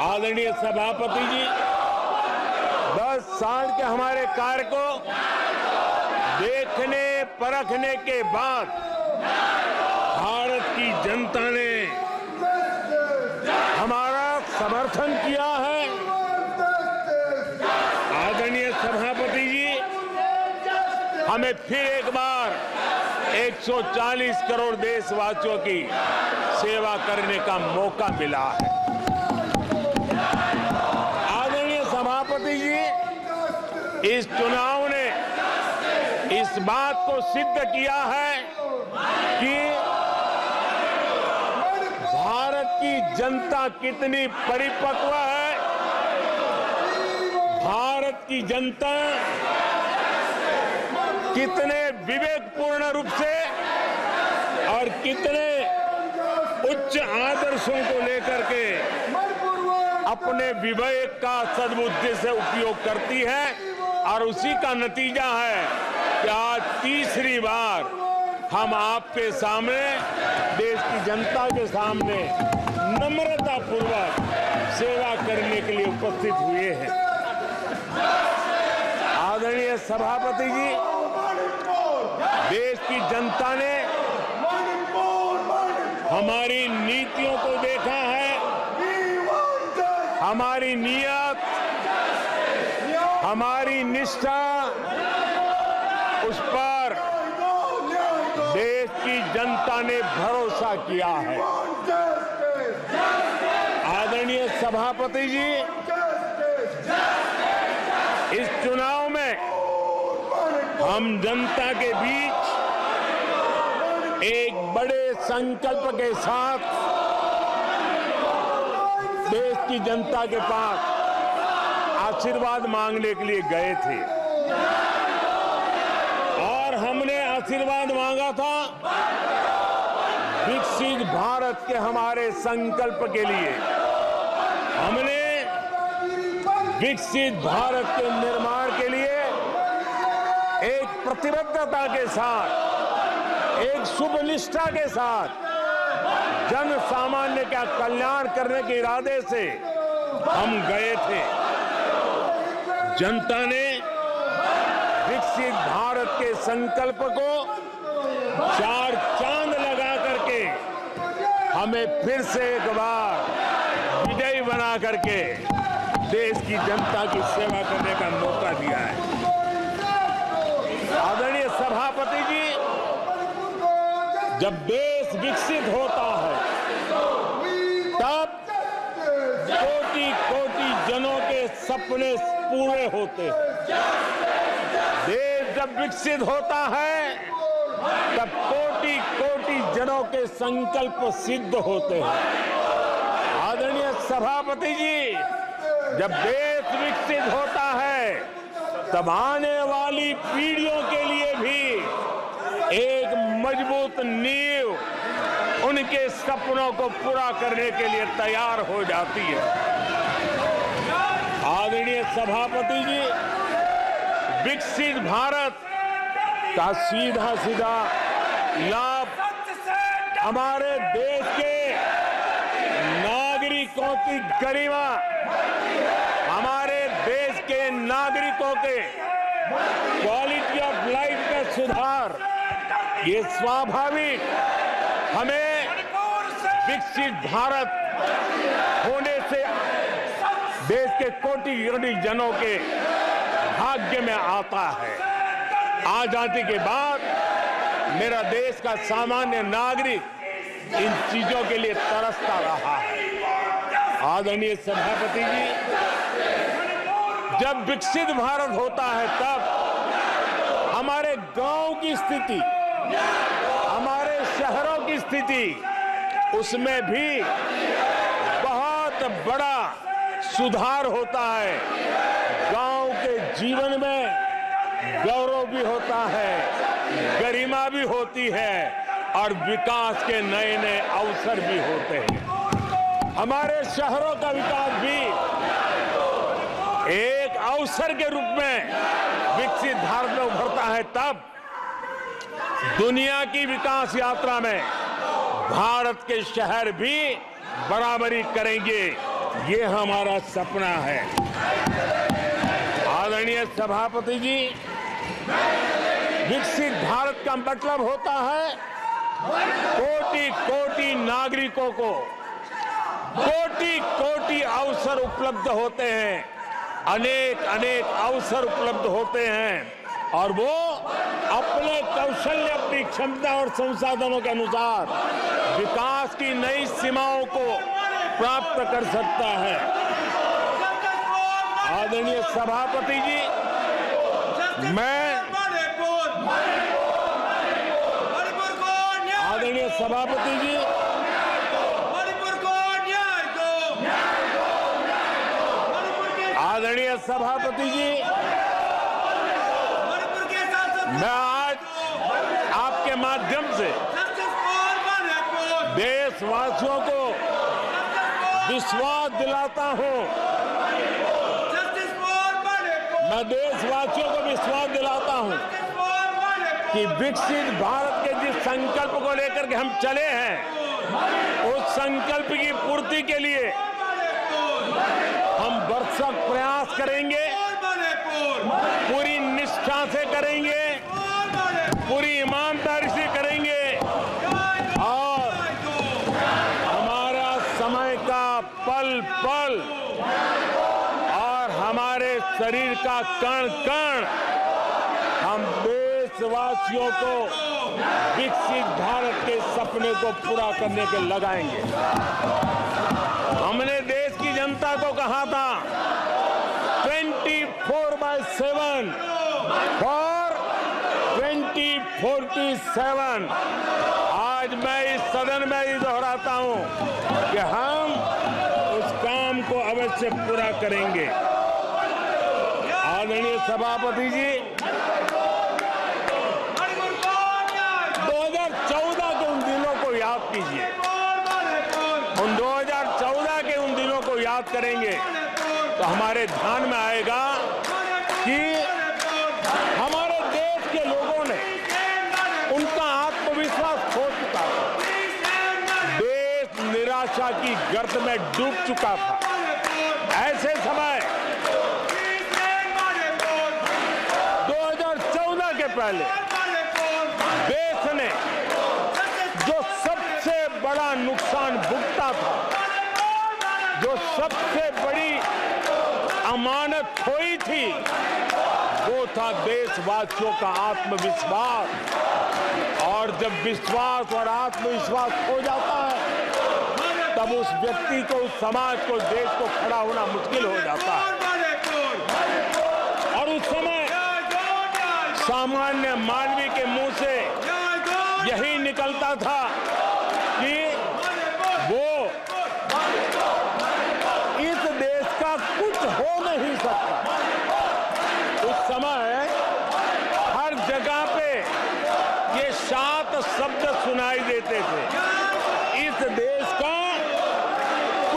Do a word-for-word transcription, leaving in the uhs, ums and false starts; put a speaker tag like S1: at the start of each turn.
S1: आदरणीय सभापति जी, दस साल के हमारे कार्य को देखने परखने के बाद भारत की जनता ने हमारा समर्थन किया है। आदरणीय सभापति जी, हमें फिर एक बार एक सौ चालीस करोड़ देशवासियों की सेवा करने का मौका मिला है। आदरणीय सभापति जी, इस चुनाव ने इस बात को सिद्ध किया है कि भारत की जनता कितनी परिपक्व है। भारत की जनता कितने विवेकपूर्ण रूप से और कितने उच्च आदर्शों को लेकर के अपने विवेक का सद्बुद्धि से उपयोग करती है, और उसी का नतीजा है कि आज तीसरी बार हम आपके सामने, देश की जनता के सामने नम्रता पूर्वक सेवा करने के लिए उपस्थित हुए हैं। आदरणीय सभापति जी, देश की जनता ने हमारी नीतियों को देखा है, हमारी नियत, हमारी निष्ठा, उस पर देश की जनता ने भरोसा किया है। आदरणीय सभापति जी, इस चुनाव में हम जनता के बीच एक बड़े संकल्प के साथ देश की जनता के पास आशीर्वाद मांगने के लिए गए थे, और हमने आशीर्वाद मांगा था विकसित भारत के हमारे संकल्प के लिए। हमने विकसित भारत के निर्माण के लिए एक प्रतिबद्धता के साथ, एक शुभ निष्ठा के साथ जन सामान्य का कल्याण करने के इरादे से हम गए थे। जनता ने विकसित भारत के संकल्प को चार चांद लगा करके हमें फिर से एक बार विजयी बना करके देश की जनता की सेवा करने का मौका दिया है। आदरणीय सभापति जी, जब देश विकसित होता है तब कोटि कोटि जनों के सपने पूरे होते हैं। देश जब विकसित होता है तब कोटि कोटि जनों के संकल्प सिद्ध होते हैं। आदरणीय सभापति जी, जब देश विकसित होता है तब आने वाली पीढ़ियों के लिए भी एक मजबूत नींव उनके सपनों को पूरा करने के लिए तैयार हो जाती है। आदरणीय सभापति जी, विकसित भारत का सीधा सीधा लाभ हमारे देश के नागरिकों की गरिमा, हमारे देश के नागरिकों के क्वालिटी ऑफ लाइफ में सुधार, ये स्वाभाविक हमें विकसित भारत होने से देश के कोटि कोटि जनों के भाग्य में आता है। आजादी के बाद मेरा देश का सामान्य नागरिक इन चीजों के लिए तरसता रहा है। आदरणीय सभापति जी, जब विकसित भारत होता है तब हमारे गांव की स्थिति, हमारे शहरों की स्थिति, उसमें भी बहुत बड़ा सुधार होता है। गांव के जीवन में गौरव भी होता है, गरिमा भी होती है, और विकास के नए नए अवसर भी होते हैं। हमारे शहरों का विकास भी एक अवसर के रूप में विकसित भारत में उभरता है, तब दुनिया की विकास यात्रा में भारत के शहर भी बराबरी करेंगे। ये हमारा सपना है। आदरणीय सभापति जी, विकसित भारत का मतलब होता है कोटि कोटि नागरिकों को कोटि कोटि अवसर उपलब्ध होते हैं, अनेक अनेक अवसर उपलब्ध होते हैं और वो अपने कौशल्य, अपनी क्षमता और संसाधनों के अनुसार विकास की नई सीमाओं को प्राप्त कर सकता है। आदरणीय सभापति जी, मैं आदरणीय सभापति जी आदरणीय सभापति जी मैं आज आपके माध्यम से देशवासियों को विश्वास दिलाता हूं मैं देशवासियों को विश्वास दिलाता हूं कि विकसित भारत के जिस संकल्प को लेकर के हम चले हैं, उस संकल्प की पूर्ति के लिए हम भरसक प्रयास करेंगे, पूरी निष्ठा से करेंगे, पूरी ईमानदारी से करेंगे और हमारा समय का पल पल और हमारे शरीर का कण कण हम देशवासियों को विकसित भारत के सपने को पूरा करने के लगाएंगे। हमने देश की जनता को कहा था चौबीस by seven for twenty forty seven. आज मैं इस सदन में ही दोहराता हूं कि हम उस काम को अवश्य पूरा करेंगे। आदरणीय सभापति जी, दो हज़ार चौदह के उन दिनों को याद कीजिए। उन दो हज़ार चौदह के उन दिनों को याद करेंगे तो हमारे ध्यान में आएगा कि हमारे देश के लोगों ने उनका आत्मविश्वास खो चुका था, देश निराशा की गर्त में डूब चुका था। ऐसे समय दो हज़ार चौदह के पहले देश ने जो सबसे बड़ा नुकसान भुगता था, जो सबसे बड़ी अमानत खोई थी, वो था देशवासियों का आत्मविश्वास। और जब विश्वास और आत्मविश्वास खो जाता है, तब उस व्यक्ति को, उस समाज को, देश को खड़ा होना मुश्किल हो जाता है। और उस समय सामान्य मानवी के मुंह से यही निकलता था कि वो इस देश का कुछ हो नहीं सकता। उस समय हर जगह पे ये शांत शब्द सुनाई देते थे, इस देश का